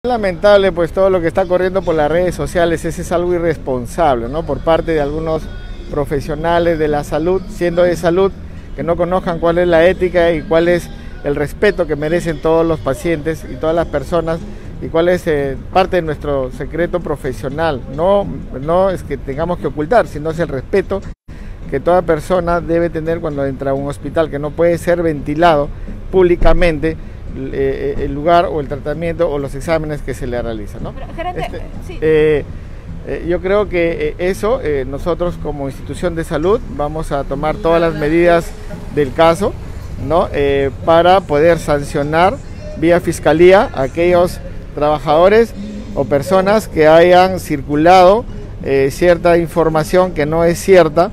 Lamentable pues todo lo que está corriendo por las redes sociales, ese es algo irresponsable, ¿no? Por parte de algunos profesionales de la salud, siendo de salud, que no conozcan cuál es la ética y cuál es el respeto que merecen todos los pacientes y todas las personas y cuál es parte de nuestro secreto profesional. No es que tengamos que ocultar, sino es el respeto que toda persona debe tener cuando entra a un hospital, que no puede ser ventilado públicamente el lugar o el tratamiento o los exámenes que se le realizan, ¿no? Pero, gerente, sí. Yo creo que eso nosotros como institución de salud vamos a tomar todas las medidas del caso, ¿no? Para poder sancionar vía fiscalía a aquellos trabajadores o personas que hayan circulado cierta información que no es cierta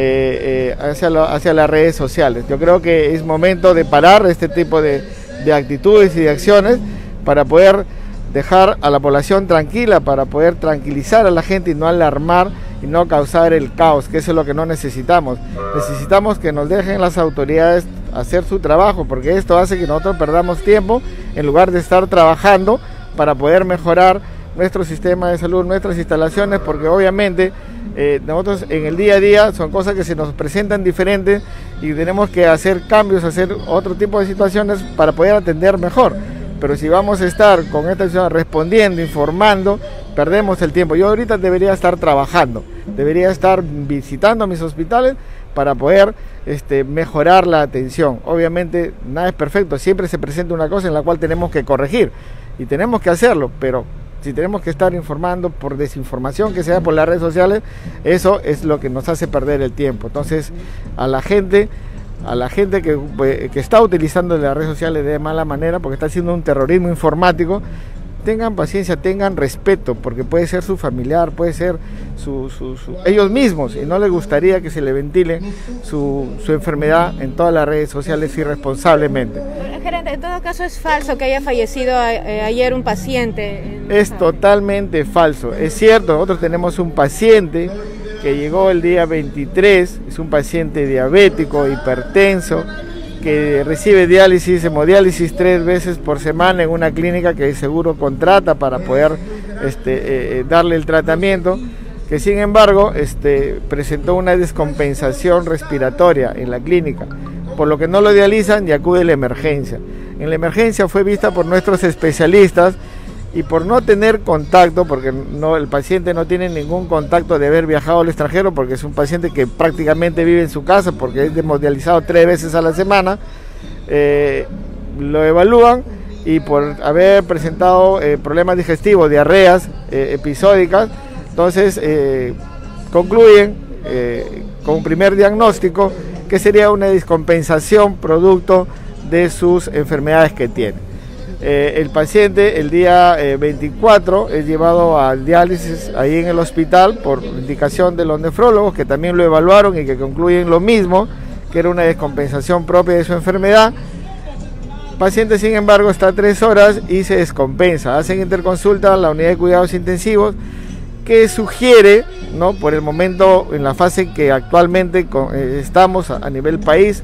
hacia las redes sociales. Yo creo que es momento de parar este tipo de actitudes y de acciones para poder dejar a la población tranquila, para poder tranquilizar a la gente y no alarmar y no causar el caos, que eso es lo que no necesitamos. Necesitamos que nos dejen las autoridades hacer su trabajo, porque esto hace que nosotros perdamos tiempo en lugar de estar trabajando para poder mejorar nuestro sistema de salud, nuestras instalaciones, porque obviamente nosotros en el día a día son cosas que se nos presentan diferentes y tenemos que hacer cambios, hacer otro tipo de situaciones para poder atender mejor. Pero si vamos a estar con esta situación respondiendo, informando, perdemos el tiempo. Yo ahorita debería estar trabajando, debería estar visitando mis hospitales para poder mejorar la atención. Obviamente nada es perfecto, siempre se presenta una cosa en la cual tenemos que corregir y tenemos que hacerlo, pero si tenemos que estar informando por desinformación que sea por las redes sociales, eso es lo que nos hace perder el tiempo. Entonces, a la gente que está utilizando las redes sociales de mala manera, porque está haciendo un terrorismo informático, tengan paciencia, tengan respeto, porque puede ser su familiar, puede ser ellos mismos, y no les gustaría que se le ventile su enfermedad en todas las redes sociales irresponsablemente. Gerente, en todo caso es falso que haya fallecido ayer un paciente. Es totalmente falso. Es cierto, nosotros tenemos un paciente que llegó el día 23, es un paciente diabético, hipertenso, que recibe diálisis, hemodiálisis 3 veces por semana en una clínica que el seguro contrata para poder darle el tratamiento, que sin embargo presentó una descompensación respiratoria en la clínica, por lo que no lo dializan y acude a la emergencia. En la emergencia fue vista por nuestros especialistas y por no tener contacto, porque el paciente no tiene ningún contacto de haber viajado al extranjero, porque es un paciente que prácticamente vive en su casa, porque es hemodializado 3 veces a la semana, lo evalúan y por haber presentado problemas digestivos, diarreas episódicas, entonces concluyen con un primer diagnóstico que sería una descompensación producto de sus enfermedades que tiene. El paciente el día 24 es llevado al diálisis ahí en el hospital por indicación de los nefrólogos, que también lo evaluaron y que concluyen lo mismo, que era una descompensación propia de su enfermedad. El paciente sin embargo está 3 horas y se descompensa. Hacen interconsulta a la unidad de cuidados intensivos, que sugiere, ¿no?, por el momento en la fase en que actualmente estamos a nivel país,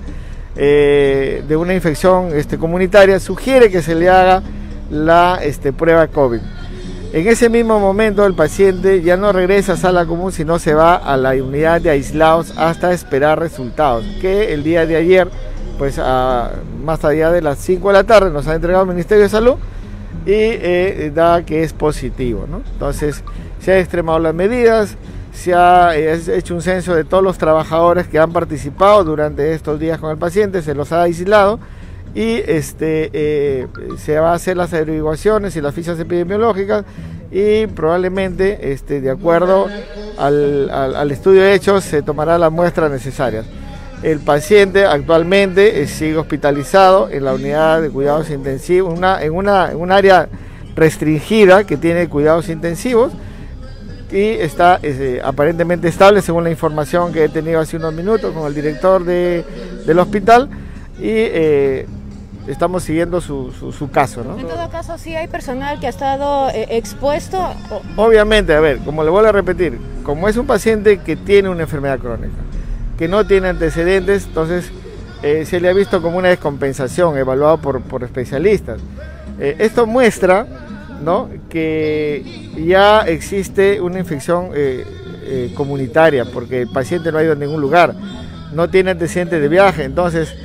de una infección comunitaria, sugiere que se le haga la prueba COVID. En ese mismo momento el paciente ya no regresa a sala común, sino se va a la unidad de aislados hasta esperar resultados, que el día de ayer, pues más allá de las 5 de la tarde, nos ha entregado el Ministerio de Salud y da que es positivo, ¿no? Entonces se han extremado las medidas, se ha hecho un censo de todos los trabajadores que han participado durante estos días con el paciente, se los ha aislado y se va a hacer las averiguaciones y las fichas epidemiológicas y probablemente de acuerdo al estudio hecho se tomará las muestras necesarias. El paciente actualmente sigue hospitalizado en la unidad de cuidados intensivos, en un área restringida que tiene cuidados intensivos, y está aparentemente estable según la información que he tenido hace unos minutos con el director del hospital, y estamos siguiendo su caso, ¿no? En todo caso, ¿sí hay personal que ha estado expuesto? Obviamente, a ver, como le vuelvo a repetir, como es un paciente que tiene una enfermedad crónica, que no tiene antecedentes, entonces se le ha visto como una descompensación, evaluado por especialistas. Esto muestra ¿no?, que ya existe una infección comunitaria, porque el paciente no ha ido a ningún lugar, no tiene antecedentes de viaje, entonces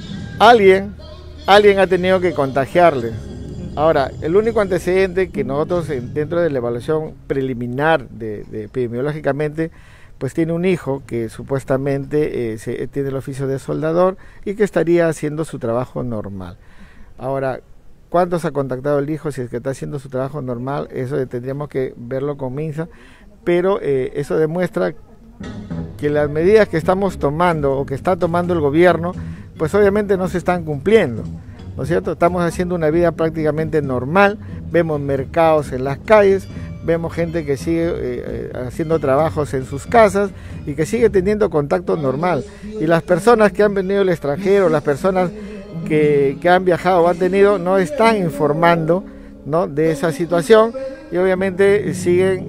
alguien ha tenido que contagiarle. Ahora, el único antecedente que nosotros dentro de la evaluación preliminar de epidemiológicamente, pues tiene un hijo que supuestamente tiene el oficio de soldador y que estaría haciendo su trabajo normal. Ahora, ¿cuántos ha contactado el hijo? Si es que está haciendo su trabajo normal, eso tendríamos que verlo con MINSA, pero eso demuestra que las medidas que estamos tomando o que está tomando el gobierno, pues obviamente no se están cumpliendo, ¿no es cierto? Estamos haciendo una vida prácticamente normal, vemos mercados en las calles, vemos gente que sigue haciendo trabajos en sus casas y que sigue teniendo contacto normal. Y las personas que han venido del extranjero, las personas que han viajado o han tenido, no están informando, ¿no?, de esa situación, y obviamente siguen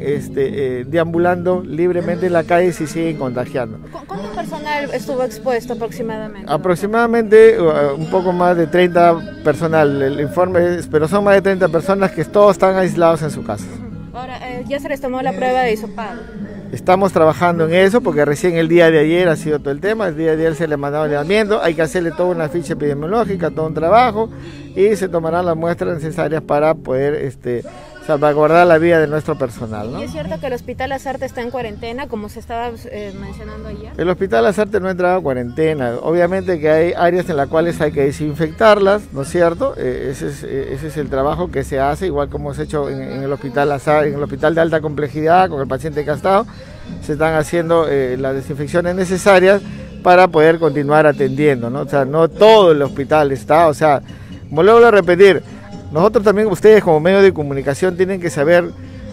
deambulando libremente en la calle y se siguen contagiando. ¿Cuánto personal estuvo expuesto aproximadamente? Aproximadamente un poco más de 30 personal, el informe es, pero son más de 30 personas que todos están aislados en su casa. Ahora, ya se les tomó la prueba de hisopado. Estamos trabajando en eso porque recién el día de ayer ha sido todo el tema, el día de ayer se le mandaba el llamamiento, hay que hacerle toda una ficha epidemiológica, todo un trabajo, y se tomarán las muestras necesarias para poder salvaguardar la vida de nuestro personal, ¿no? ¿Y es cierto que el Hospital Lasarte está en cuarentena, como se estaba mencionando ayer? El Hospital Lasarte no ha entrado a cuarentena, obviamente que hay áreas en las cuales hay que desinfectarlas, ¿no es cierto? Ese es el trabajo que se hace, igual como hemos hecho en el Hospital Lasarte, en el Hospital de Alta Complejidad, con el paciente que ha estado, se están haciendo las desinfecciones necesarias para poder continuar atendiendo, ¿no? O sea, no todo el hospital está, o sea, vuelvo a repetir, nosotros también, ustedes como medio de comunicación, tienen que saber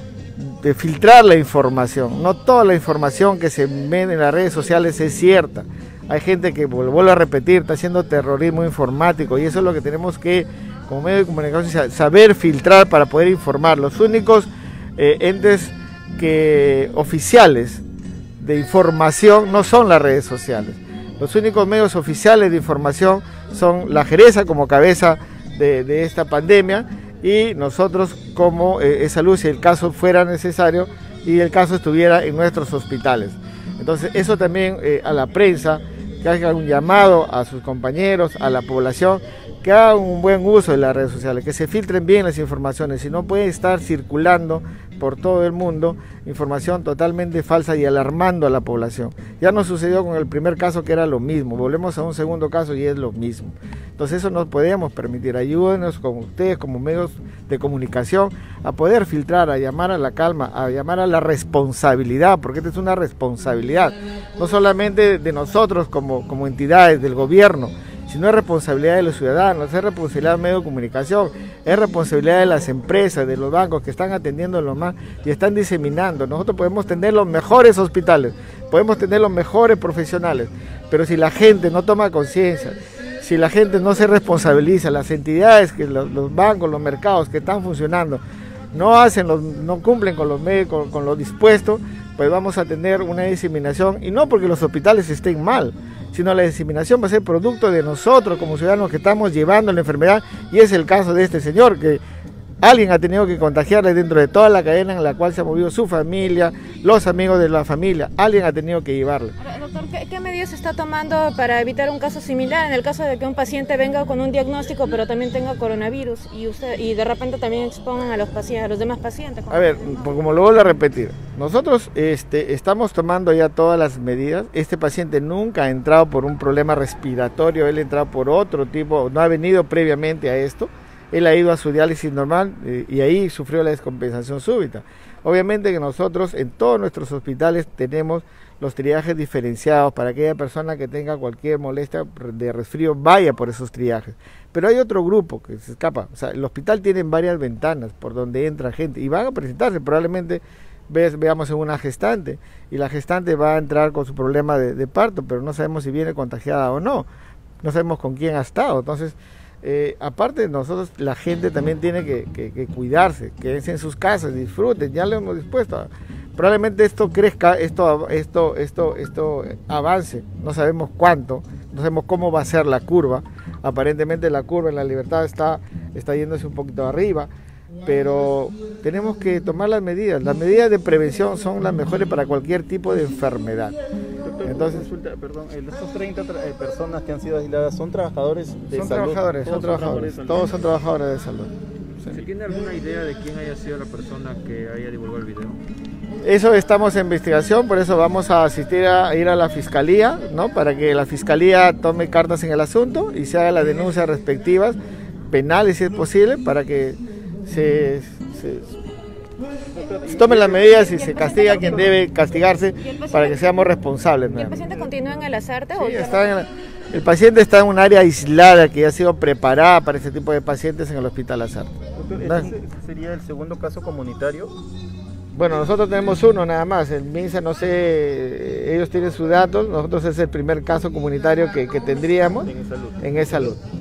filtrar la información. No toda la información que se ve en las redes sociales es cierta. Hay gente que, vuelvo a repetir, está haciendo terrorismo informático, y eso es lo que tenemos que, como medio de comunicación, saber filtrar para poder informar. Los únicos entes oficiales de información no son las redes sociales. Los únicos medios oficiales de información son la Jereza como cabeza de esta pandemia, y nosotros como salud, si el caso fuera necesario y el caso estuviera en nuestros hospitales. Entonces eso también a la prensa, que haga un llamado a sus compañeros, a la población, que hagan un buen uso de las redes sociales, que se filtren bien las informaciones, si no puede estar circulando por todo el mundo información totalmente falsa y alarmando a la población. Ya nos sucedió con el primer caso, que era lo mismo, volvemos a un segundo caso y es lo mismo. Entonces eso no podemos permitir. Ayúdenos con ustedes como medios de comunicación a poder filtrar, a llamar a la calma, a llamar a la responsabilidad, porque esta es una responsabilidad, no solamente de nosotros como entidades del gobierno, sino es responsabilidad de los ciudadanos, es responsabilidad del medio de comunicación, es responsabilidad de las empresas, de los bancos que están atendiendo lo más y están diseminando. Nosotros podemos tener los mejores hospitales, podemos tener los mejores profesionales, pero si la gente no toma conciencia, si la gente no se responsabiliza, las entidades, los bancos, los mercados que están funcionando, no cumplen con los medios, con lo dispuesto, pues vamos a tener una diseminación, y no porque los hospitales estén mal, sino la diseminación va a ser producto de nosotros como ciudadanos que estamos llevando la enfermedad, y es el caso de este señor, que alguien ha tenido que contagiarle dentro de toda la cadena en la cual se ha movido su familia, los amigos de la familia, alguien ha tenido que llevarle. Ahora, doctor, ¿qué medidas se está tomando para evitar un caso similar en el caso de que un paciente venga con un diagnóstico pero también tenga coronavirus y de repente también expongan a los demás pacientes? A ver, como lo vuelvo a repetir, nosotros estamos tomando ya todas las medidas. Este paciente nunca ha entrado por un problema respiratorio, él ha entrado por otro tipo, no ha venido previamente a esto. Él ha ido a su diálisis normal y ahí sufrió la descompensación súbita. Obviamente que nosotros en todos nuestros hospitales tenemos los triajes diferenciados para aquella persona que tenga cualquier molestia de resfrío, vaya por esos triajes. Pero hay otro grupo que se escapa. O sea, el hospital tiene varias ventanas por donde entra gente y van a presentarse. Probablemente veamos en una gestante, y la gestante va a entrar con su problema de parto, pero no sabemos si viene contagiada o no. No sabemos con quién ha estado. Entonces, aparte de nosotros, la gente también tiene que cuidarse, quédense en sus casas, disfruten, ya lo hemos dispuesto. Probablemente esto crezca, esto avance, no sabemos cuánto, no sabemos cómo va a ser la curva. Aparentemente la curva en La Libertad está yéndose un poquito arriba. pero tenemos que tomar las medidas. Las medidas de prevención son las mejores para cualquier tipo de enfermedad. Doctor, Entonces, consulta, perdón, estos 30 personas que han sido aisladas, ¿son trabajadores de son salud? trabajadores, todos son trabajadores de salud. Sí. ¿Se tiene alguna idea de quién haya sido la persona que haya divulgado el video? Eso estamos en investigación, por eso vamos a ir a la fiscalía, ¿no? Para que la fiscalía tome cartas en el asunto y se haga las denuncias respectivas, penales si es posible, para que se tomen las medidas y se castiga a quien debe castigarse para que seamos responsables. ¿Y el paciente continúa en el Lasarte? Sí, el paciente está en un área aislada que ya ha sido preparada para este tipo de pacientes en el Hospital Lasarte. Doctor, ¿este sería el segundo caso comunitario? Bueno, nosotros tenemos uno nada más, el MINSA no sé, ellos tienen sus datos, nosotros es el primer caso comunitario que tendríamos en E-Salud.